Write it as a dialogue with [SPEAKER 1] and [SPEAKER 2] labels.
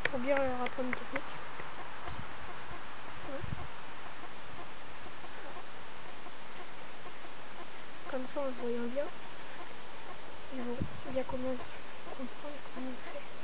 [SPEAKER 1] pour bien leur apprendre une technique. Ouais. Comme ça, en le voyant bien, ils vont bien comprendre comment on fait.